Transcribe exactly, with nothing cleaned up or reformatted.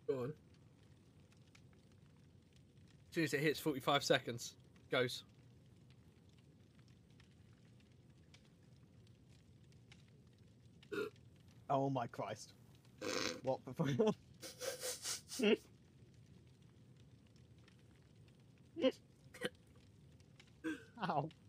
Go on. As soon as it hits forty-five seconds, goes. Oh my Christ. What before? Ow.